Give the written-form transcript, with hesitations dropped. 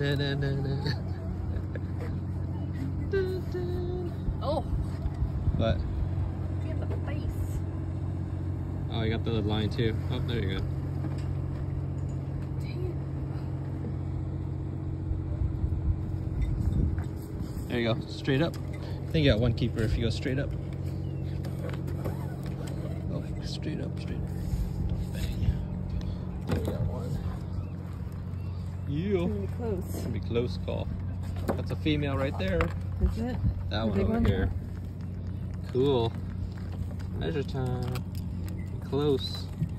Oh. What? You have the face. Oh, I got the line too. Oh, there you go. There you go. Straight up. I think you got one keeper if you go straight up. Oh, straight up, straight up. There you got one. Yeah. It's gonna be close. It's gonna be close call. That's a female right there. Is it? That one over here. Cool. Measure time. Close.